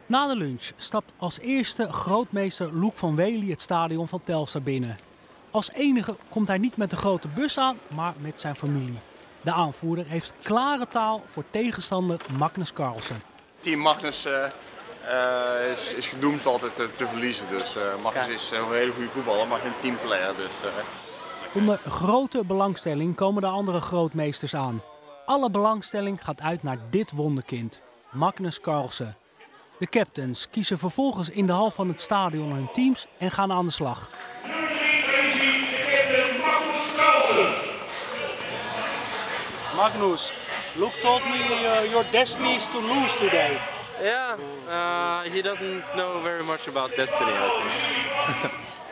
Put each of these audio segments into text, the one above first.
Na de lunch stapt als eerste grootmeester Loek van Wely het stadion van Telstar binnen. Als enige komt hij niet met de grote bus aan, maar met zijn familie. De aanvoerder heeft klare taal voor tegenstander Magnus Carlsen. Team Magnus is gedoemd altijd te verliezen. Dus Magnus is een hele goede voetballer, maar geen teamplayer. Dus, Onder grote belangstelling komen de andere grootmeesters aan. Alle belangstelling gaat uit naar dit wonderkind, Magnus Carlsen. De captains kiezen vervolgens in de hal van het stadion hun teams en gaan aan de slag. Magnus, Luke told me your destiny is to lose today. Yeah, he doesn't know very much about destiny, I think.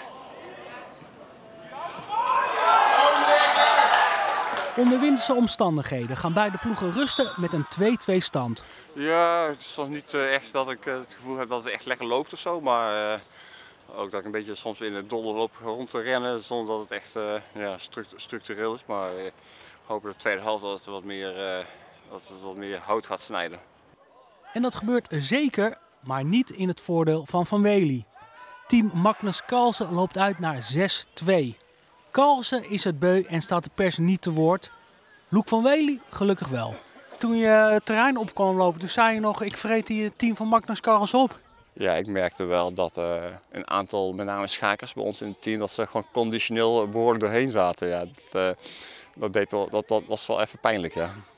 Onder winterse omstandigheden gaan beide ploegen rusten met een 2-2 stand. ja, het is nog niet echt dat ik het gevoel heb dat het echt lekker loopt of zo. Maar ook dat ik een beetje soms in het dolle loop rond te rennen zonder dat het echt structureel is. Maar ik hoop dat de tweede helft dat het wat meer hout gaat snijden. En dat gebeurt zeker, maar niet in het voordeel van Van Wely. Team Magnus Carlsen loopt uit naar 6-2. Carlsen is het beu en staat de pers niet te woord. Loek van Wely gelukkig wel. Toen je het terrein op kwam lopen, toen zei je nog, ik vreet die team van Magnus Carlsen op. Ja, ik merkte wel dat een aantal, met name schakers bij ons in het team, dat ze gewoon conditioneel behoorlijk doorheen zaten. Ja, dat was wel even pijnlijk, ja.